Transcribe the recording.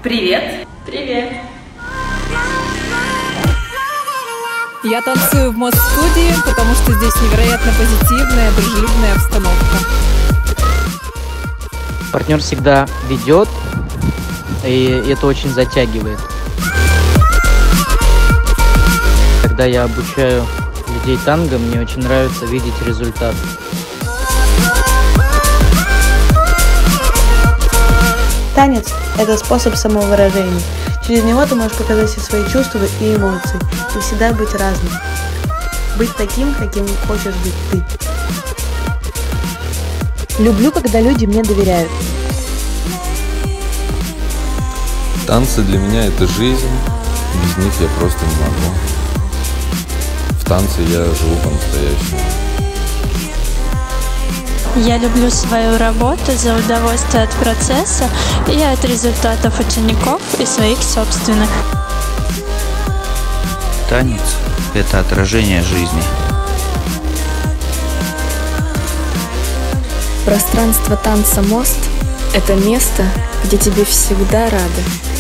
Привет! Привет! Я танцую в Мост-студии, потому что здесь невероятно позитивная, дружелюбная обстановка. Партнер всегда ведет, и это очень затягивает. Когда я обучаю людей танго, мне очень нравится видеть результат. Танец – это способ самовыражения. Через него ты можешь показать все свои чувства и эмоции. И всегда быть разным. Быть таким, каким хочешь быть ты. Люблю, когда люди мне доверяют. Танцы для меня – это жизнь. Без них я просто не могу. В танце я живу по-настоящему. Я люблю свою работу за удовольствие от процесса и от результатов учеников и своих собственных. Танец – это отражение жизни. Пространство танца «Мост» – это место, где тебе всегда рады.